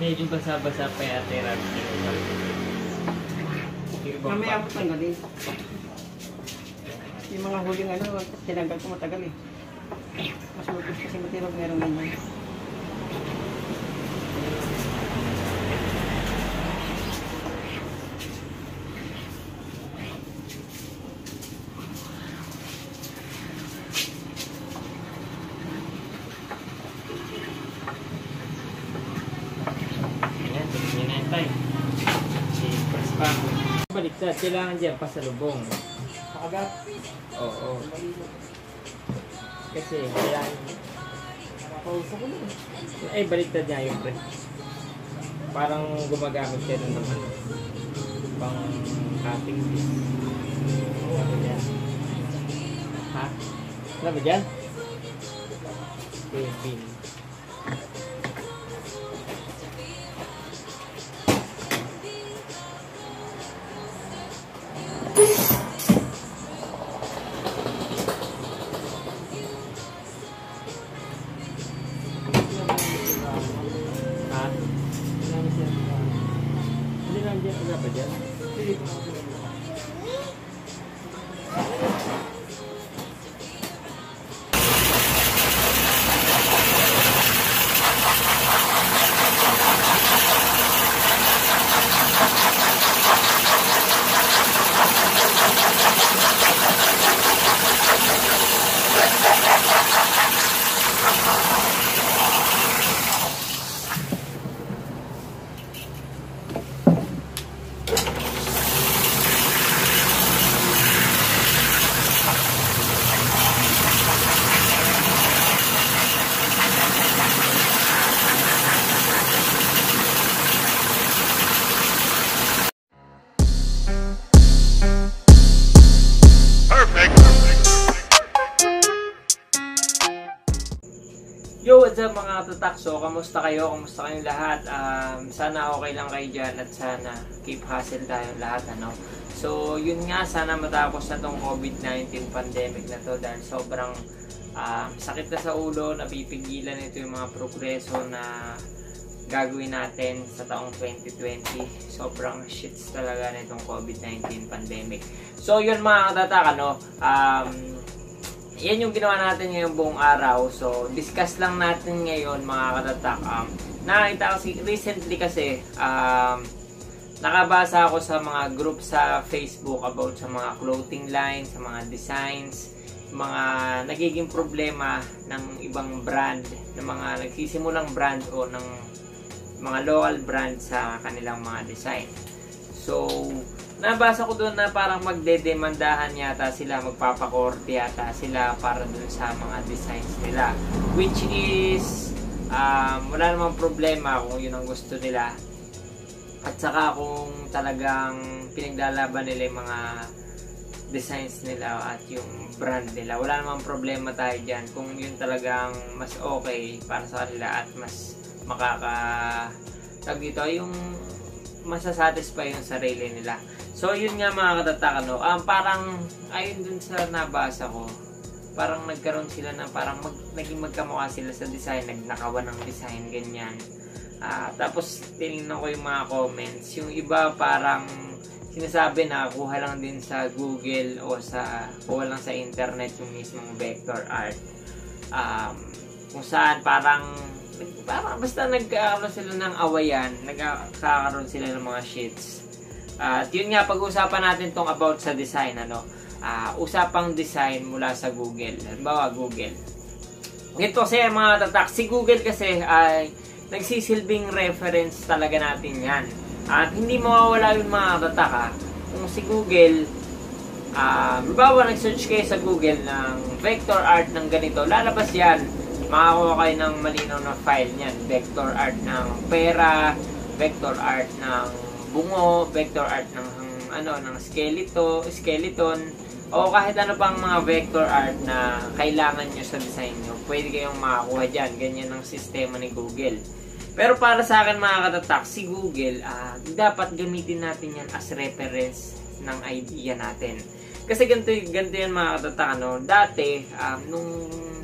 Medyo basa-basa pa yata yung rabbit tail. Mamaya mo tanggalin. Yung mga huling tinanggal ko matagal eh. Mas mabos kasi matirog meron ganyan. Baliktad, kailangan dyan pasalubong. Pakagat? Oo. Kasi kailangan... Pausa ko lang. Ay, baliktad niya yung pre. Parang gumagamit siya ng ano. Pang cutting piece. Ano ba dyan? Ha? Ano ba dyan? Pin. Yo, what's up mga katatak? So, kamusta kayo? Kamusta kayong lahat? Sana okay lang kayo dyan at sana keep hustle tayong lahat, ano? So, yun nga, sana matapos na tong COVID-19 pandemic na to dahil sobrang sakit na sa ulo, napipigilan ito yung mga progreso na gagawin natin sa taong 2020. Sobrang shits talaga na itong COVID-19 pandemic. So, yun mga katatak, ano? Yan yung ginawa natin ngayong buong araw. So, discuss lang natin ngayon mga katatak. Nakita kasi, recently kasi, nakabasa ako sa mga group sa Facebook about sa mga clothing line, sa mga designs, mga nagiging problema ng ibang brand, ng mga nagsisimulang brand o ng mga local brand sa kanilang mga design. So, nabasa ko doon na parang magdedemandahan yata sila, magpapakorte yata sila para doon sa mga designs nila. Which is, wala namang problema kung yun ang gusto nila. At saka kung talagang pinaglalaban nila yung mga designs nila at yung brand nila. Wala namang problema tayo dyan kung yun talagang mas okay para sa kanila at mas dito, yung masasatisfy yung sarili nila. So, yun nga mga katatak, ano, parang, ayun dun sa nabasa ko, parang nagkaroon sila na parang naging magkamukha sila sa design, nagnakawan ng design, ganyan. Tapos, tinignan ko yung mga comments. Yung iba parang sinasabi na kuha lang din sa Google o kuha lang sa internet yung mismong vector art. Kung saan parang basta nagkakaroon sila ng awayan, nagkakaroon sila ng mga shits. At yun nga, pag-uusapan natin tong about sa design, ano, usapang design mula sa Google. Halimbawa, Google. Ito kasi mga tatak, si Google kasi ay nagsisilbing reference talaga natin yan. At hindi mawawala yung mga tatak, kung si Google, halimbawa, nag-search kayo sa Google ng vector art ng ganito, lalabas yan, makakuha kayo ng malinaw na file niyan. Vector art ng pera, vector art ng bungo, vector art ng skeleton, o kahit ano pang mga vector art na kailangan nyo sa design nyo, pwede kayong makakuha dyan. Ganyan ang sistema ni Google. Pero para sa akin mga katatak, si Google, dapat gamitin natin yan as reference ng idea natin. Kasi ganito yan mga katatak, ano? Dati, nung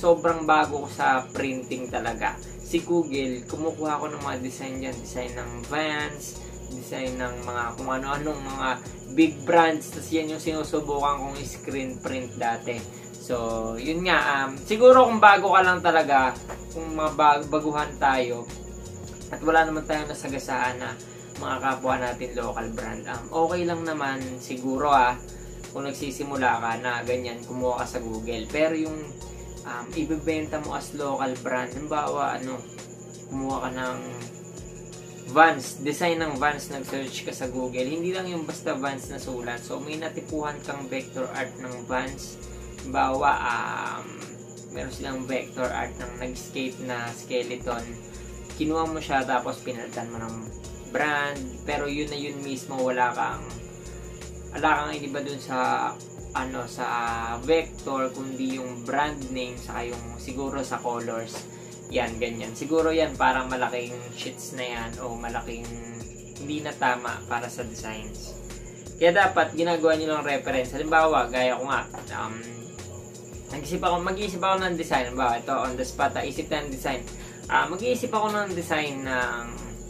sobrang bago ko sa printing talaga. Si Google, kumukuha ko ng mga design dyan. Design ng Vans, design ng mga kung ano-anong mga big brands. Tapos yan yung sinusubukan kong screen print dati. So, yun nga. Siguro kung bago ka lang talaga, kung mga baguhan tayo, at wala naman tayong nasagasaan na mga kapwa natin local brand, okay lang naman siguro kung nagsisimula ka na ganyan, kumuha ka sa Google. Pero yung ibebenta mo as local brand, halimbawa kumuha ka ng Vans, design ng Vans, nag-search ka sa Google, hindi lang yung basta Vans na sulat. So may natipuhan kang vector art ng Vans, halimbawa meron silang vector art ng nag-skate na skeleton, kinuha mo siya tapos pinalitan mo ng brand, pero yun na yun mismo, wala kang iba dun sa sa vector, kundi yung brand name saka yung siguro sa colors. Yan, ganyan. Siguro yan parang malaking sheets na yan o malaking hindi na tama para sa designs. Kaya dapat ginagawa nyo lang reference. Halimbawa, gaya ko nga, mag-iisip ako ng design. Halimbawa, ito on the spot, isip na ng design. Mag-iisip ako ng design ng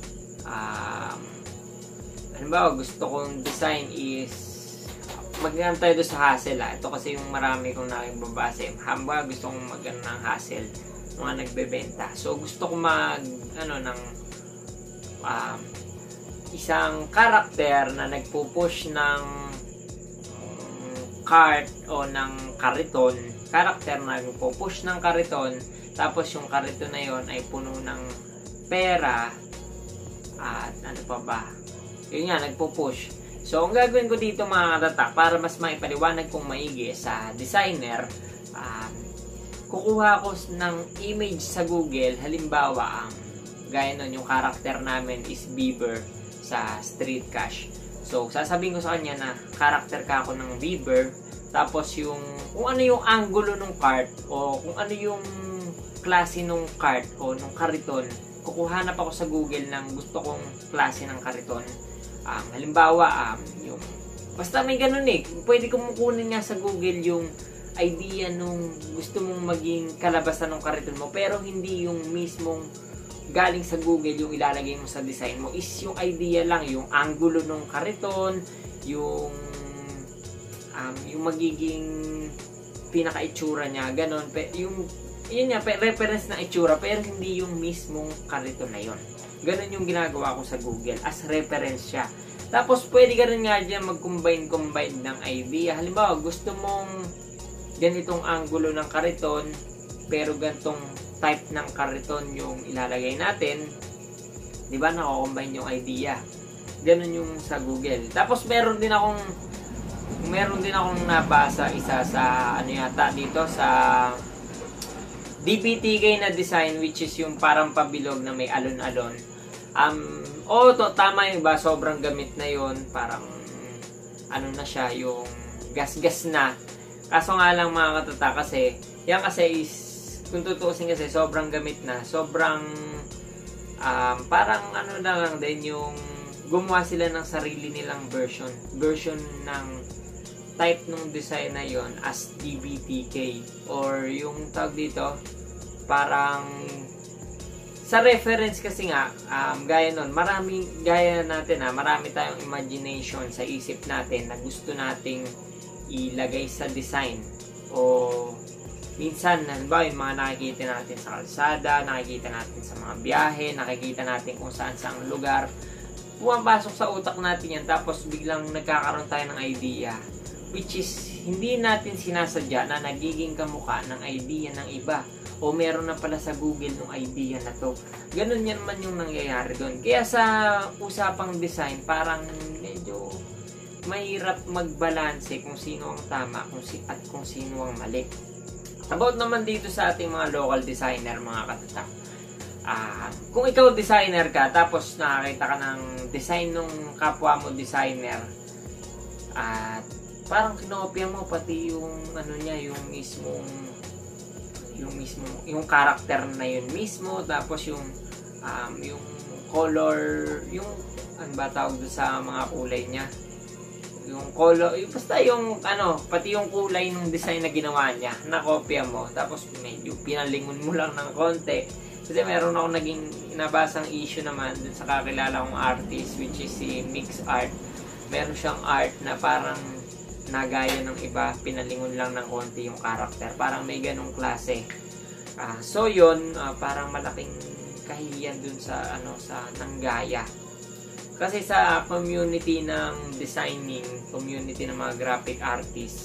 halimbawa, gusto kong design is mag-ano tayo doon sa hassle. Ito kasi yung marami kong nakibabase. Halimbawa, gusto kong mag-ano ng hassle, mga nagbebenta. So, gusto ko ng isang karakter na nagpupush ng cart o ng kariton. Karakter na nagpupush ng kariton, tapos yung kariton na yon ay puno ng pera at ano pa ba? Yun nga, nagpupush. So, ang gagawin ko dito mga katatak, para mas maipaliwanag kong maigi sa designer, kukuha ko ng image sa Google. Halimbawa, gaya nun, yung karakter namin is Bieber sa Street Cash. So, sasabihin ko sa kanya na karakter ka ako ng Bieber, tapos kung ano yung angulo ng cart, o kung ano yung klase ng cart o ng kariton, kukuhanap ako sa Google ng gusto kong klase ng kariton. Halimbawa, basta may ganun pwede kong kunin nga sa Google yung idea nung gusto mong maging kalabasan ng kariton mo, pero hindi yung mismong galing sa Google yung ilalagay mo sa design mo, is yung idea lang, yung angulo ng kariton, yung magiging pinaka-itsura niya, ganun. Yun nga, reference na itsura, pero hindi yung mismong kariton na yun. Ganun yung ginagawa ko sa Google, as reference siya. Tapos, pwede ka rin nga dyan mag-combine ng idea. Halimbawa, gusto mong ganitong angulo ng kariton, pero ganitong type ng kariton yung ilalagay natin. Diba? Nako-combine yung idea. Ganun yung sa Google. Tapos, meron din akong nabasa isa sa, yata dito, sa DPTK na design, which is yung parang pabilog na may alon-alon. Tama yung ba, sobrang gamit na yon, parang na siya, yung gas-gas na. Kaso nga lang mga katata, kasi yan kasi is, kung tutuusin kasi, sobrang gamit na, sobrang parang na lang din, yung gumawa sila ng sarili nilang version ng type ng design na yon as DBTK, or yung tawag dito, parang sa reference kasi nga, gaya nun, marami tayong imagination sa isip natin na gusto nating ilagay sa design. O minsan, halimbawa yung mga nakikita natin sa kalsada, nakikita natin sa mga biyahe, nakikita natin kung saan-saang lugar, pumapasok sa utak natin yan, tapos biglang nagkakaroon tayo ng idea, which is hindi natin sinasadya na nagiging kamukha ng idea ng iba, o meron na pala sa Google ng idea na to. Ganun yan man yung nangyayari doon. Kaya sa usapang design, parang medyo mahirap magbalanse kung sino ang tama at kung sino ang mali. About naman dito sa ating mga local designer, mga katatak, kung ikaw designer ka, tapos nakakita ka ng design ng kapwa mo designer, at parang kinopya mo pati yung yung yung karakter na yun mismo, tapos yung color, yung ano ba tawag doon sa mga kulay niya, yung color, basta yung ano, pati yung kulay ng design na ginawa niya, nakopya mo, tapos medyo pinalingon mo lang ng konti. Kasi meron ako naging nabasang issue naman dun sa kakilala kong artist, which is si Mix Art. Meron siyang art na parang nagaya ng iba, pinalingon lang ng konti yung karakter. Parang may ganong klase. So yun, parang malaking kahihiyan dun sa ano, sa nanggaya. Kasi sa community ng designing, community ng mga graphic artists,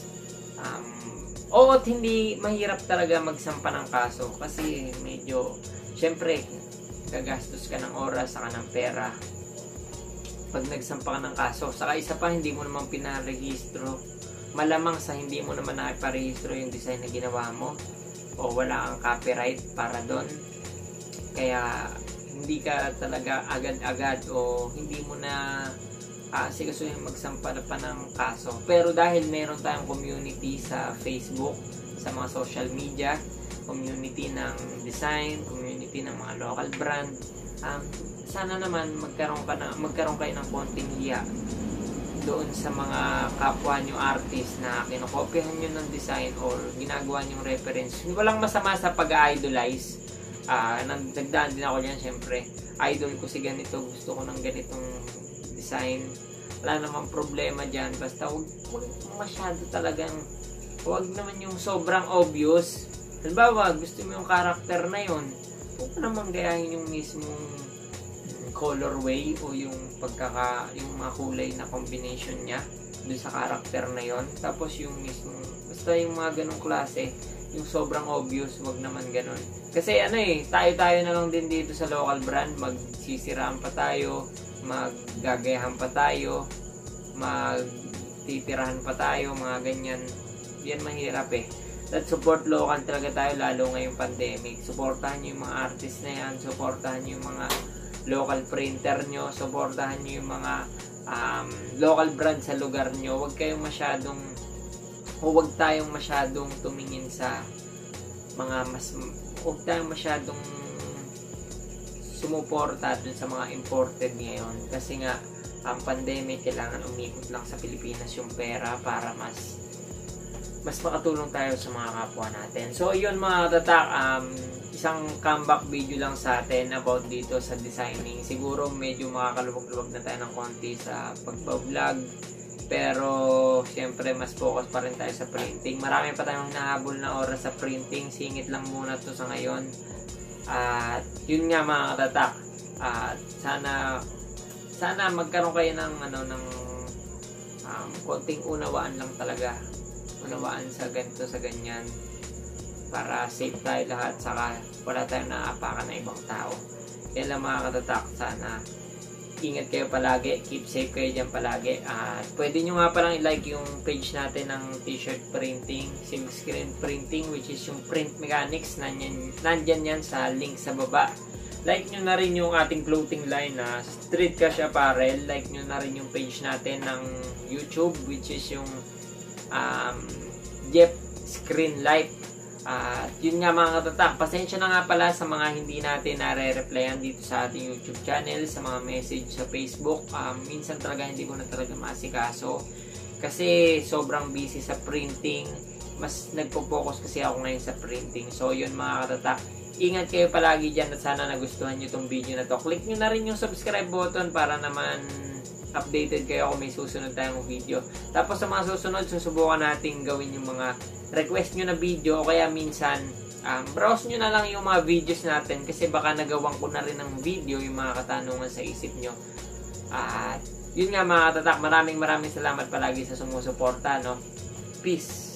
oo, hindi mahirap talaga magsampa ng kaso kasi medyo, syempre, gagastos ka ng oras, saka ng pera pag nagsampa ka ng kaso. Saka isa pa, hindi mo naman pinarehistro. Malamang sa hindi mo naman naiparehistro yung design na ginawa mo o wala kang copyright para doon. Kaya hindi ka talaga agad-agad o hindi mo na sigasuhin magsampa pa ng kaso. Pero dahil meron tayong community sa Facebook, sa mga social media, community ng design, community ng mga local brand, sana naman magkaroon kayo ng konting hiya doon sa mga kapwa nyo artist na kinokopyahan nyo ng design or ginagawa nyo reference. Walang masama sa pag-idolize. Nagdaan din ako dyan, syempre. Idol ko si ganito, gusto ko ng ganitong design. Wala namang problema dyan. Basta huwag masyado talagang, huwag naman yung sobrang obvious. Halimbawa, gusto mo yung character na yun, huwag mo naman gayahin yung mismong colorway o yung yung mga kulay na combination niya dun sa character na yon. Tapos yung mismong, basta yung mga ganong klase, yung sobrang obvious, wag naman ganon. Kasi ano tayo na lang din dito sa local brand, magsisiraan pa tayo, maggagayahan pa tayo, magtitirahan pa tayo, mga ganyan. Yan mahirap Let's support local talaga tayo, lalo ngayong pandemic. Supportahan nyo yung mga artist na yan, supportahan nyo yung mga local printer nyo, supportahan nyo yung mga local brand sa lugar nyo. Huwag tayong masyadong tumingin sa mga huwag tayong masyadong sumuporta dun sa mga imported ngayon. Kasi nga, ang pandemic, kailangan umikot lang sa Pilipinas yung pera para mas makatulong tayo sa mga kapwa natin. So, yun mga tatak, isang comeback video lang sa atin about dito sa designing. Siguro medyo makakaluwag-luwag na tayo ng konti sa pagpa-vlog. Pero, syempre, mas focus pa rin tayo sa printing. Marami pa tayong nahabol na oras sa printing. Singit lang muna to sa ngayon. At, yun nga mga tatak. At, sana magkaroon kayo ng konting unawaan lang talaga. Unawaan sa ganito, sa ganyan, para safe tayo lahat, saka wala tayong naapakan na ibang tao. Kaya lang mga katatak, sana ingat kayo palagi, keep safe kayo dyan palagi. At pwede nyo nga palang i-like yung page natin ng t-shirt printing, silk screen printing, which is yung print mechanics. Nandyan yan sa link sa baba. Like nyo na rin yung ating clothing line na Street Cash Apparel. Like nyo na rin yung page natin ng YouTube, which is yung Jeff Screen Light. Yun nga mga katatak, pasensya na nga pala sa mga hindi natin nare-replyan dito sa ating YouTube channel, sa mga message sa Facebook. Minsan talaga hindi ko na talaga maasikaso kasi sobrang busy sa printing. Mas nagpo-focus kasi ako ngayon sa printing. So yun mga katatak, ingat kayo palagi dyan at sana nagustuhan nyo itong video na to. Click nyo na rin yung subscribe button para naman updated kayo kung may susunod tayong video. Tapos sa mga susunod, susubukan natin gawin yung mga request nyo na video o kaya minsan browse nyo na lang yung mga videos natin kasi baka nagawan ko na rin ng video yung mga katanungan sa isip nyo. At yun nga mga tatak, maraming salamat palagi sa sumusuporta, no? Peace!